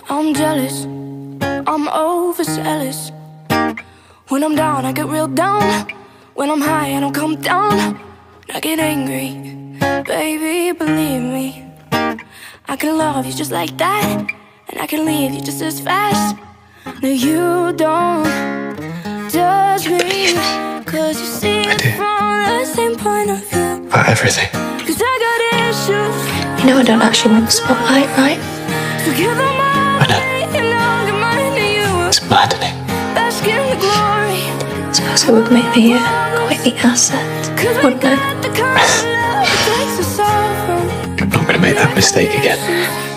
I'm jealous, I'm overzealous. When I'm down, I get real down. When I'm high, I don't come down. I get angry, baby, believe me. I can love you just like that, and I can leave you just as fast. No, you don't judge me, cause you see it from the same point of view. About everything. Cause I got issues. You know I don't actually want the spotlight, right? So give them all, I know. and I'll give mine to you. It's maddening. Bask in the glory. I suppose it would make me quite the asset, wouldn't it? The kind of love that takes us all from I'm not going to make that mistake again.